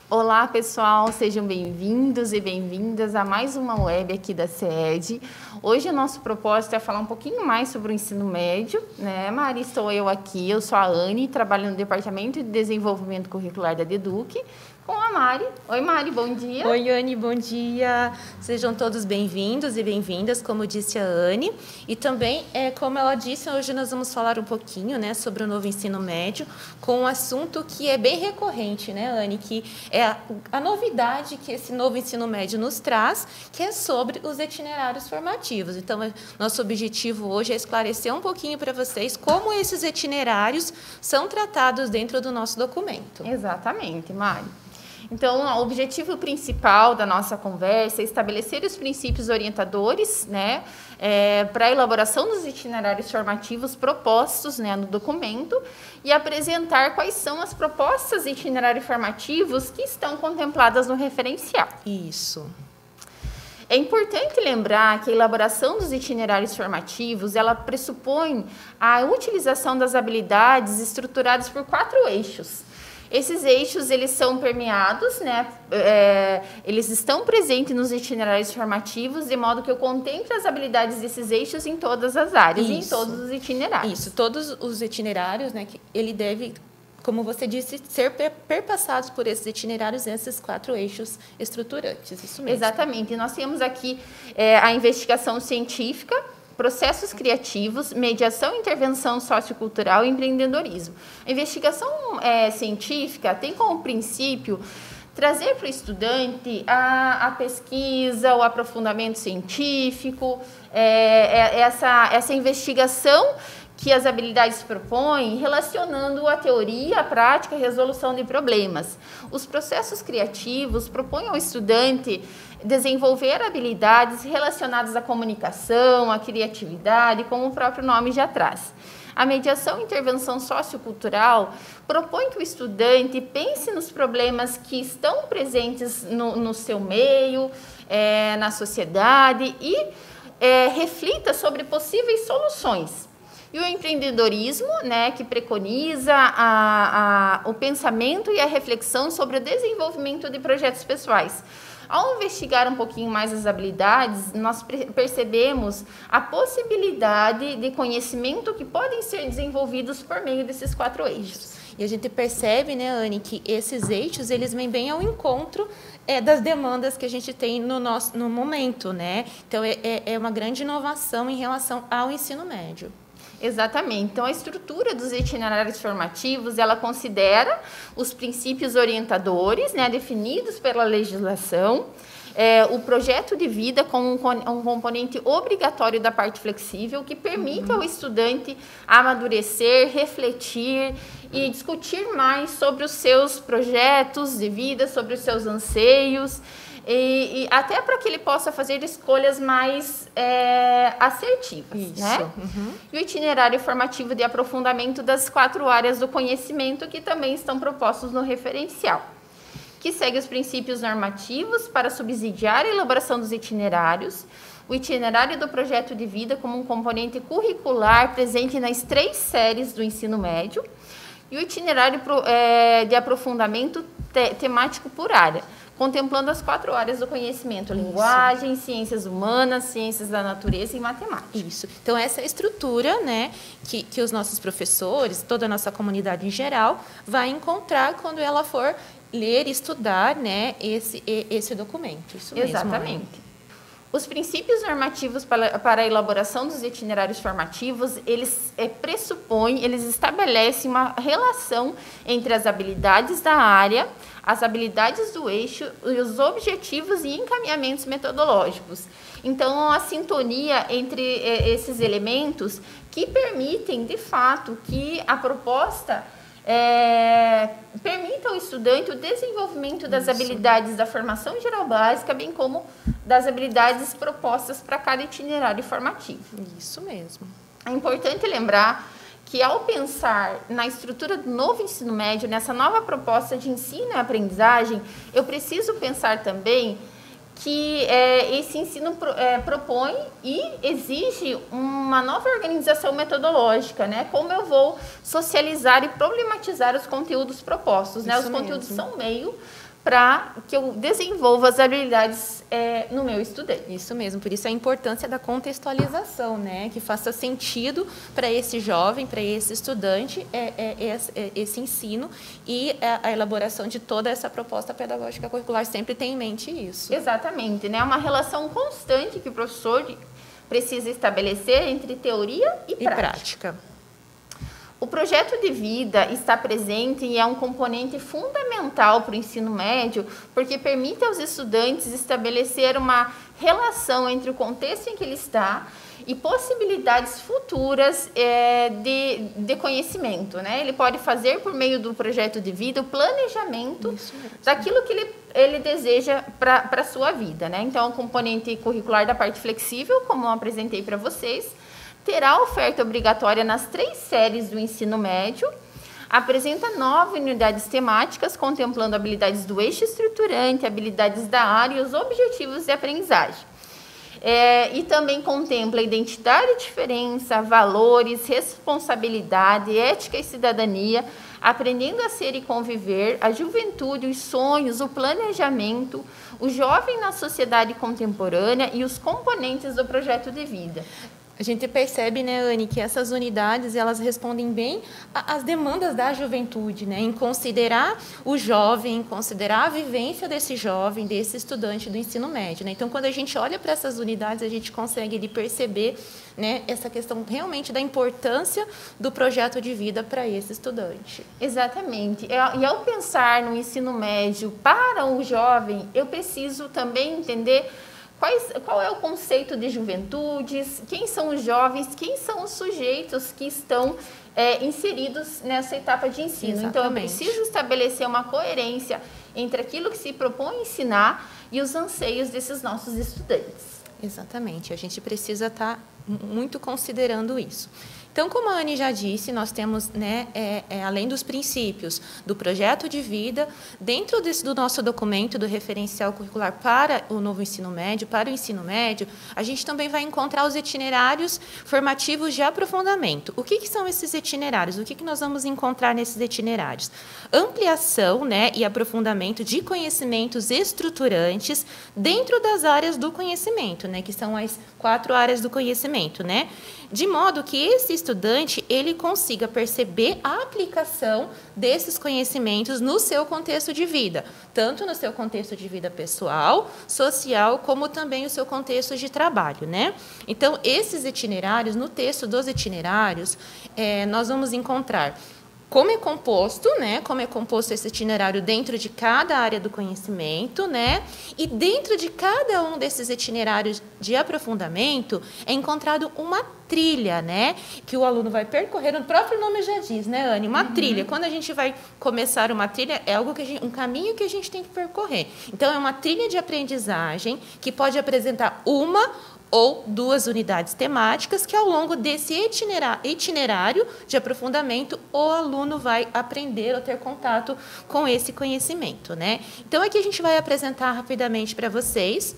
Olá, pessoal, sejam bem-vindos e bem-vindas a mais uma web aqui da CED. Hoje o nosso propósito é falar um pouquinho mais sobre o ensino médio, né? Mari, estou eu aqui, eu sou a Anne, trabalho no Departamento de Desenvolvimento Curricular da DEDUC, com a Mari. Oi, Mari, bom dia. Oi, Anne, bom dia. Sejam todos bem-vindos e bem-vindas, como disse a Anne. E também, como ela disse, hoje nós vamos falar um pouquinho, né, sobre o novo ensino médio, com um assunto que é bem recorrente, né, Anne, que é a novidade que esse novo ensino médio nos traz, que é sobre os itinerários formativos. Então, nosso objetivo hoje é esclarecer um pouquinho para vocês como esses itinerários são tratados dentro do nosso documento. Exatamente, Mari. Então, o objetivo principal da nossa conversa é estabelecer os princípios orientadores, né, para a elaboração dos itinerários formativos propostos, né, no documento e apresentar quais são as propostas de itinerários formativos que estão contempladas no referencial. Isso. É importante lembrar que a elaboração dos itinerários formativos, ela pressupõe a utilização das habilidades estruturadas por 4 eixos. Esses eixos, eles são permeados, né? Eles estão presentes nos itinerários formativos, de modo que eu contemple as habilidades desses eixos em todas as áreas, em todos os itinerários. Isso, todos os itinerários, né? Que ele deve, como você disse, ser perpassados por esses itinerários, esses 4 eixos estruturantes, isso mesmo. Exatamente, nós temos aqui a investigação científica, processos criativos, mediação e intervenção sociocultural e empreendedorismo. A investigação científica tem como princípio trazer para o estudante a pesquisa, o aprofundamento científico, essa investigação que as habilidades propõem, relacionando a teoria, a prática e a resolução de problemas. Os processos criativos propõem ao estudante desenvolver habilidades relacionadas à comunicação, à criatividade, como o próprio nome já traz. A mediação e intervenção sociocultural propõe que o estudante pense nos problemas que estão presentes no seu meio, na sociedade e reflita sobre possíveis soluções. E o empreendedorismo, né, que preconiza o pensamento e a reflexão sobre o desenvolvimento de projetos pessoais. Ao investigar um pouquinho mais as habilidades, nós percebemos a possibilidade de conhecimento que podem ser desenvolvidos por meio desses 4 eixos. E a gente percebe, né, Anne, que esses eixos, eles vêm bem ao encontro das demandas que a gente tem no momento, né? Então, é uma grande inovação em relação ao ensino médio. Exatamente. Então, a estrutura dos itinerários formativos, ela considera os princípios orientadores, né, definidos pela legislação, o projeto de vida como um componente obrigatório da parte flexível, que permite ao estudante amadurecer, refletir e discutir mais sobre os seus projetos de vida, sobre os seus anseios, e até para que ele possa fazer escolhas mais assertivas. Isso. Né? E o itinerário formativo de aprofundamento das 4 áreas do conhecimento que também estão propostos no referencial, que segue os princípios normativos para subsidiar a elaboração dos itinerários, o itinerário do projeto de vida como um componente curricular presente nas 3 séries do ensino médio, e o itinerário de aprofundamento temático por área, contemplando as 4 áreas do conhecimento: linguagem, ciências humanas, ciências da natureza e matemática. Isso. Então, essa estrutura, né, que os nossos professores, toda a nossa comunidade em geral, vai encontrar quando ela for ler e estudar, né, esse documento. Isso mesmo. Exatamente. Os princípios normativos para a elaboração dos itinerários formativos, eles pressupõem, eles estabelecem uma relação entre as habilidades da área, as habilidades do eixo e os objetivos e encaminhamentos metodológicos. Então, a sintonia entre esses elementos que permitem, de fato, que a proposta permita ao estudante o desenvolvimento das habilidades da formação geral básica, bem como das habilidades propostas para cada itinerário formativo. Isso mesmo. É importante lembrar que, ao pensar na estrutura do novo ensino médio, nessa nova proposta de ensino e aprendizagem, eu preciso pensar também que esse ensino propõe e exige uma nova organização metodológica, né? Como eu vou socializar e problematizar os conteúdos propostos, né? Os conteúdos são meio para que eu desenvolva as habilidades no meu estudante. Isso mesmo, por isso a importância da contextualização, né? Que faça sentido para esse jovem, para esse estudante, esse ensino e a elaboração de toda essa proposta pedagógica curricular sempre tem em mente isso. Exatamente, né? Uma relação constante que o professor precisa estabelecer entre teoria e prática. O projeto de vida está presente e é um componente fundamental para o ensino médio, porque permite aos estudantes estabelecer uma relação entre o contexto em que ele está e possibilidades futuras de conhecimento, né? Ele pode fazer, por meio do projeto de vida, o planejamento daquilo que ele deseja para a sua vida, né? Então, o componente curricular da parte flexível, como eu apresentei para vocês, terá oferta obrigatória nas 3 séries do ensino médio, apresenta 9 unidades temáticas, contemplando habilidades do eixo estruturante, habilidades da área e os objetivos de aprendizagem. E também contempla identidade e diferença, valores, responsabilidade, ética e cidadania, aprendendo a ser e conviver, a juventude, os sonhos, o planejamento, o jovem na sociedade contemporânea e os componentes do projeto de vida. A gente percebe, né, Anne, que essas unidades elas respondem bem às demandas da juventude, né, em considerar o jovem, em considerar a vivência desse jovem, desse estudante do ensino médio, né? Então, quando a gente olha para essas unidades, a gente consegue perceber, né, essa questão realmente da importância do projeto de vida para esse estudante. Exatamente. E ao pensar no ensino médio para o jovem, eu preciso também entender qual é o conceito de juventudes, quem são os jovens, quem são os sujeitos que estão inseridos nessa etapa de ensino. Exatamente. Então, eu preciso estabelecer uma coerência entre aquilo que se propõe ensinar e os anseios desses nossos estudantes. Exatamente, a gente precisa estar muito considerando isso. Então, como a Anne já disse, nós temos, né, além dos princípios do projeto de vida, dentro do nosso documento do referencial curricular para o novo ensino médio, para o ensino médio, a gente também vai encontrar os itinerários formativos de aprofundamento. O que são esses itinerários? O que nós vamos encontrar nesses itinerários? Ampliação, né, e aprofundamento de conhecimentos estruturantes dentro das áreas do conhecimento, né, que são as 4 áreas do conhecimento, né? De modo que esse estudante ele consiga perceber a aplicação desses conhecimentos no seu contexto de vida, tanto no seu contexto de vida pessoal, social, como também o seu contexto de trabalho, né? Então, esses itinerários, no texto dos itinerários, nós vamos encontrar como é composto, né? Como é composto esse itinerário dentro de cada área do conhecimento, né? E dentro de cada um desses itinerários de aprofundamento é encontrado uma trilha, né? Que o aluno vai percorrer. O próprio nome já diz, né, Anne? Uma trilha. Quando a gente vai começar uma trilha, é algo um caminho que a gente tem que percorrer. Então, é uma trilha de aprendizagem que pode apresentar uma ou 2 unidades temáticas que, ao longo desse itinerário de aprofundamento, o aluno vai aprender ou ter contato com esse conhecimento, né? Então, aqui a gente vai apresentar rapidamente para vocês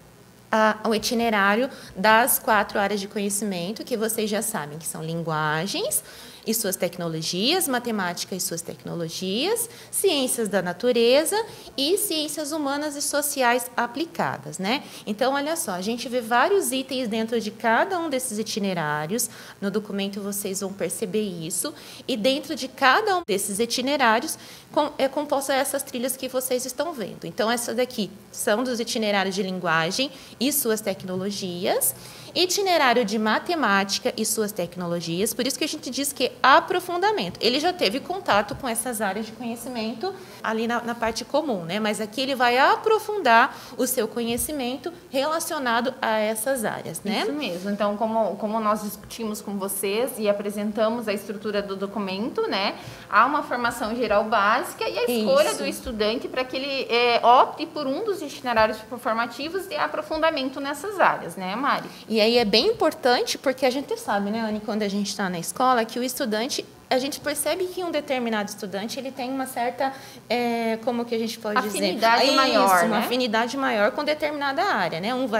o itinerário das 4 áreas de conhecimento, que vocês já sabem que são linguagens e suas tecnologias, matemática e suas tecnologias, ciências da natureza e ciências humanas e sociais aplicadas, né? Então, olha só, a gente vê vários itens dentro de cada um desses itinerários. No documento vocês vão perceber isso. E dentro de cada um desses itinerários é composta essas trilhas que vocês estão vendo. Então, essa daqui são dos itinerários de linguagem e suas tecnologias. Itinerário de matemática e suas tecnologias, por isso que a gente diz que é aprofundamento. Ele já teve contato com essas áreas de conhecimento ali na parte comum, né? Mas aqui ele vai aprofundar o seu conhecimento relacionado a essas áreas, né? Isso mesmo. Então, como nós discutimos com vocês e apresentamos a estrutura do documento, né? Há uma formação geral básica e a escolha do estudante para que ele opte por um dos itinerários formativos de aprofundamento nessas áreas, né, Mari? E aí é bem importante, porque a gente sabe, né, Anne, quando a gente está na escola, que o estudante, a gente percebe que um determinado estudante ele tem uma certa, como que a gente pode afinidade dizer? maior, uma né? afinidade maior com determinada área, né? Um vai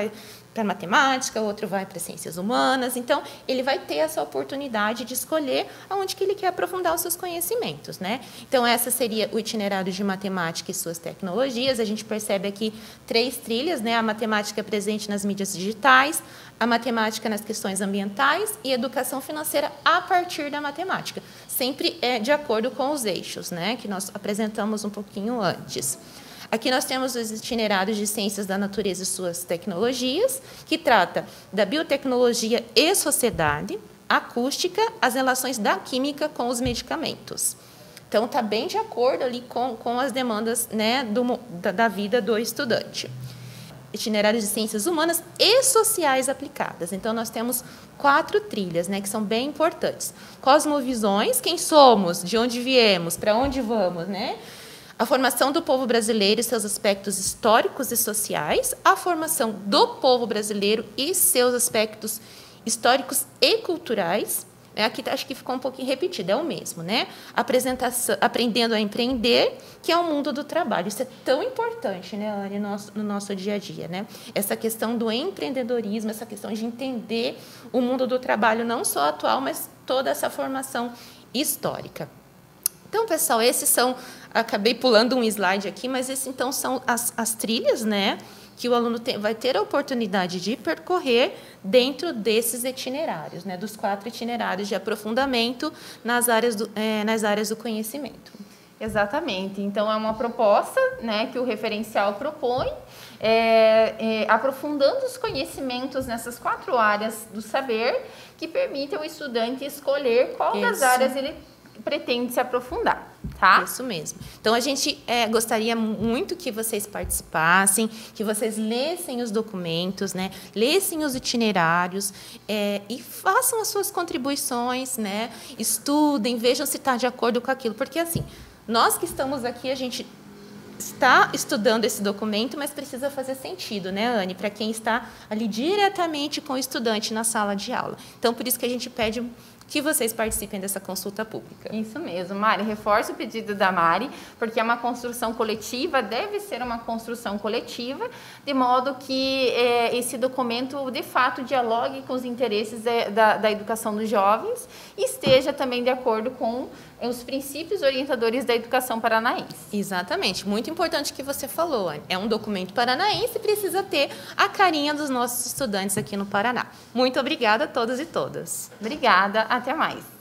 para matemática, outro vai para ciências humanas. Então, ele vai ter essa oportunidade de escolher aonde que ele quer aprofundar os seus conhecimentos, né? Então, essa seria o itinerário de matemática e suas tecnologias. A gente percebe aqui 3 trilhas, né? A matemática presente nas mídias digitais, a matemática nas questões ambientais e educação financeira a partir da matemática. Sempre de acordo com os eixos, né? Que nós apresentamos um pouquinho antes. Aqui nós temos os itinerários de ciências da natureza e suas tecnologias, que trata da biotecnologia e sociedade, acústica, as relações da química com os medicamentos. Então, está bem de acordo ali com as demandas, né, da vida do estudante. Itinerários de ciências humanas e sociais aplicadas. Então, nós temos 4 trilhas, né, que são bem importantes. Cosmovisões, quem somos, de onde viemos, para onde vamos, né? A formação do povo brasileiro e seus aspectos históricos e sociais, a formação do povo brasileiro e seus aspectos históricos e culturais. Aqui acho que ficou um pouquinho repetido, é o mesmo, né? Apresentação, aprendendo a empreender, que é o mundo do trabalho. Isso é tão importante, né, Anne, no nosso dia a dia, né? Essa questão do empreendedorismo, essa questão de entender o mundo do trabalho, não só atual, mas toda essa formação histórica. Então, pessoal, esses são... Acabei pulando um slide aqui, mas esses, então, são as trilhas, né, que o aluno vai ter a oportunidade de percorrer dentro desses itinerários, né, dos 4 itinerários de aprofundamento nas áreas do conhecimento. Exatamente. Então, é uma proposta, né, que o referencial propõe, aprofundando os conhecimentos nessas 4 áreas do saber, que permitem ao estudante escolher qual das áreas ele pretende se aprofundar, tá? Isso mesmo. Então, a gente gostaria muito que vocês participassem, que vocês lessem os documentos, né? Lessem os itinerários e façam as suas contribuições, né? Estudem, vejam se está de acordo com aquilo, porque, assim, nós que estamos aqui, a gente está estudando esse documento, mas precisa fazer sentido, né, Anne? Para quem está ali diretamente com o estudante na sala de aula. Então, por isso que a gente pede que vocês participem dessa consulta pública. Isso mesmo, Mari. Reforço o pedido da Mari, porque é uma construção coletiva, deve ser uma construção coletiva, de modo que esse documento, de fato, dialogue com os interesses da educação dos jovens e esteja também de acordo com os princípios orientadores da educação paranaense. Exatamente. Muito importante que você falou, Anne. É um documento paranaense e precisa ter a carinha dos nossos estudantes aqui no Paraná. Muito obrigada a todos e todas. Obrigada. Até mais.